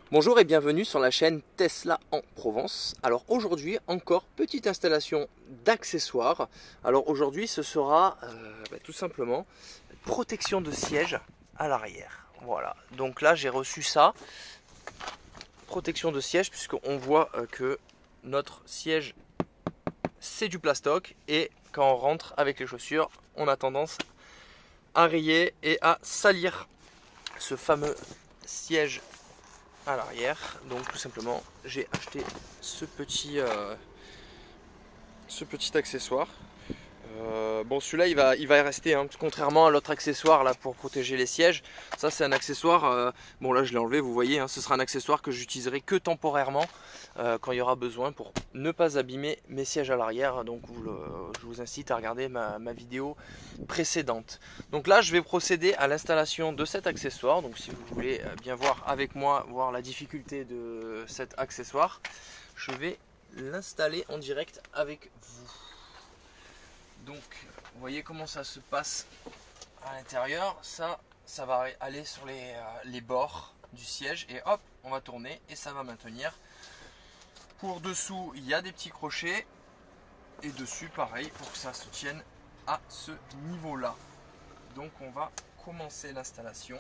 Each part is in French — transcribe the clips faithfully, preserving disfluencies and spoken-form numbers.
Bonjour et bienvenue sur la chaîne Tesla en Provence. Alors aujourd'hui encore petite installation d'accessoires. Alors aujourd'hui ce sera euh, bah, tout simplement protection de siège à l'arrière. Voilà, donc là j'ai reçu ça, protection de siège, puisqu'on voit euh, que notre siège c'est du plastoc et quand on rentre avec les chaussures on a tendance à rayer et à salir ce fameux siège à l'arrière. Donc tout simplement j'ai acheté ce petit euh, ce petit accessoire. Euh, bon, celui-là il va, il va y rester, hein, contrairement à l'autre accessoire là pour protéger les sièges. Ça c'est un accessoire, euh, bon là je l'ai enlevé, vous voyez, hein, ce sera un accessoire que j'utiliserai que temporairement euh, quand il y aura besoin pour ne pas abîmer mes sièges à l'arrière. Donc vous le, je vous incite à regarder ma, ma vidéo précédente. Donc là je vais procéder à l'installation de cet accessoire. Donc si vous voulez bien voir avec moi, voir la difficulté de cet accessoire, je vais l'installer en direct avec vous. Donc vous voyez comment ça se passe à l'intérieur. Ça, ça va aller sur les, euh, les bords du siège et hop, on va tourner et ça va maintenir. Pour dessous, il y a des petits crochets et dessus pareil pour que ça se tienne à ce niveau là. Donc on va commencer l'installation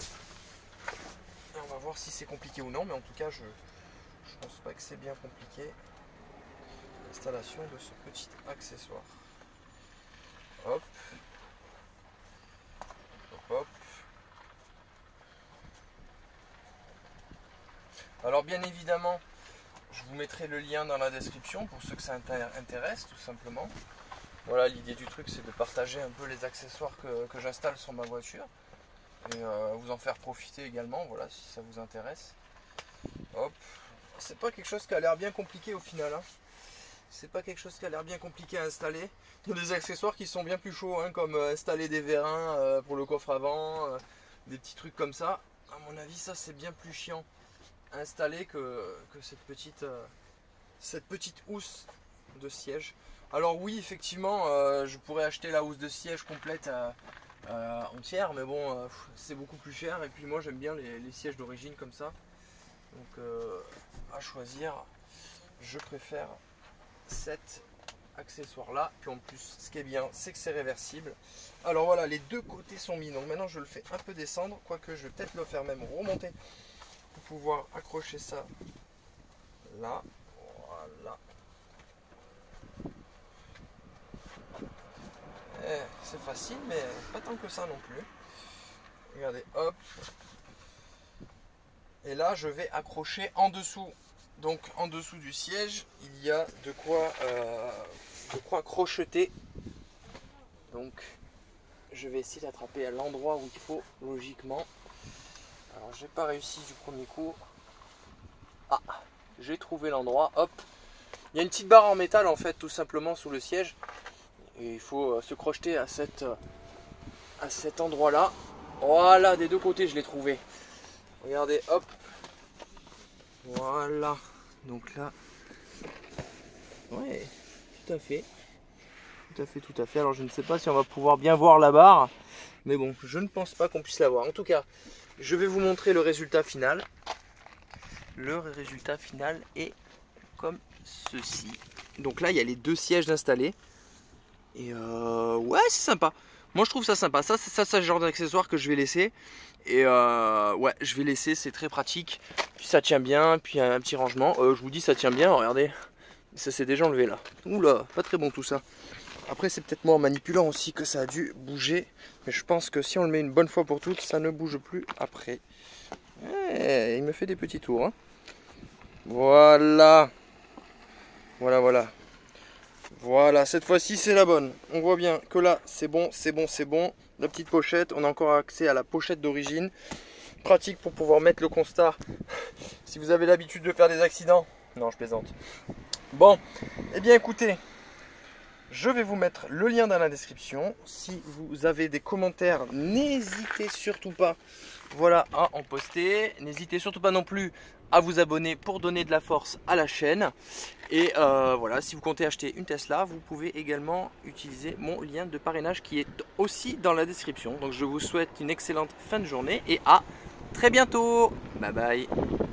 et on va voir si c'est compliqué ou non, mais en tout cas je ne pense pas que c'est bien compliqué l'installation de ce petit accessoire. Hop, hop, hop. Alors bien évidemment, je vous mettrai le lien dans la description pour ceux que ça intéresse tout simplement. Voilà, l'idée du truc c'est de partager un peu les accessoires que, que j'installe sur ma voiture et euh, vous en faire profiter également, voilà, si ça vous intéresse. Hop, c'est pas quelque chose qui a l'air bien compliqué au final, hein. C'est pas quelque chose qui a l'air bien compliqué à installer. Il y a des accessoires qui sont bien plus chauds, hein, comme euh, installer des vérins euh, pour le coffre avant, euh, des petits trucs comme ça. À mon avis, ça c'est bien plus chiant à installer que, que cette, petite, euh, cette petite housse de siège. Alors oui, effectivement, euh, je pourrais acheter la housse de siège complète euh, euh, entière, mais bon, euh, c'est beaucoup plus cher. Et puis moi j'aime bien les, les sièges d'origine comme ça. Donc euh, à choisir, je préfère cet accessoire là. Puis en plus ce qui est bien c'est que c'est réversible. Alors voilà, les deux côtés sont mis, donc maintenant je le fais un peu descendre, quoique je vais peut-être le faire même remonter pour pouvoir accrocher ça là. Voilà, c'est facile mais pas tant que ça non plus. Regardez, hop, et là je vais accrocher en dessous. Donc en dessous du siège, il y a de quoi, euh, de quoi crocheter. Donc je vais essayer d'attraper à l'endroit où il faut logiquement. Alors j'ai pas réussi du premier coup. Ah, j'ai trouvé l'endroit. Hop, il y a une petite barre en métal en fait tout simplement sous le siège. Et il faut se crocheter à, cette, à cet endroit là. Voilà, des deux côtés je l'ai trouvé. Regardez, hop. Voilà, donc là, ouais, tout à fait, tout à fait, tout à fait. Alors je ne sais pas si on va pouvoir bien voir la barre, mais bon, je ne pense pas qu'on puisse la voir. En tout cas, je vais vous montrer le résultat final. Le résultat final est comme ceci. Donc là, il y a les deux sièges installés. Et euh, ouais, c'est sympa. Moi, je trouve ça sympa. Ça, c'est ça, c'est le genre d'accessoire que je vais laisser. Et euh, ouais, je vais laisser, c'est très pratique. Puis ça tient bien, puis un petit rangement. Euh, je vous dis, ça tient bien, regardez. Ça s'est déjà enlevé là. Oula, pas très bon tout ça. Après, c'est peut-être moi en manipulant aussi que ça a dû bouger. Mais je pense que si on le met une bonne fois pour toutes, ça ne bouge plus après. Ouais, il me fait des petits tours, hein. Voilà. Voilà, voilà. Voilà, cette fois-ci c'est la bonne. On voit bien que là c'est bon, c'est bon, c'est bon. La petite pochette, on a encore accès à la pochette d'origine. Pratique pour pouvoir mettre le constat si vous avez l'habitude de faire des accidents. Non, je plaisante. Bon, et eh bien écoutez, je vais vous mettre le lien dans la description. Si vous avez des commentaires, n'hésitez surtout pas, voilà, à en poster. N'hésitez surtout pas non plus à vous abonner pour donner de la force à la chaîne. Et euh, voilà, si vous comptez acheter une Tesla, vous pouvez également utiliser mon lien de parrainage qui est aussi dans la description. Donc je vous souhaite une excellente fin de journée et à très bientôt. Bye bye.